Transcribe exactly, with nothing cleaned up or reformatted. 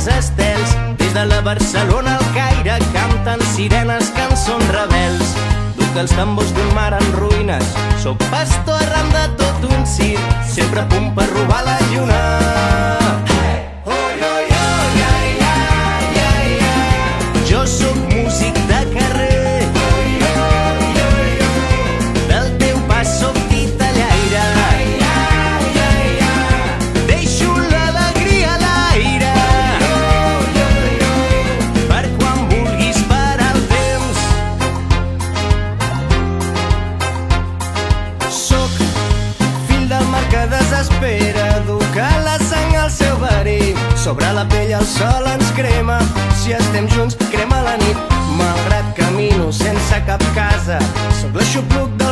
els estels. Des de la Barcelona al Caire canten sirenes, cançons rebels. Duc els tambors d'un mar en ruïnes, soc pastor arran de tot un circ, sempre a punt per robar la lluna. Jo sóc músic de carrer, del teu pas sóc titellaire, deixo l'alegria a l'aire, per quan vulguis parar el temps. Sóc fill del mar que desespera, duc a la sang el seu verí, sobre la pell el sol ens crema, si estem junts crema la nit. Malgrat camino sense cap casa, sóc l'aixopluc de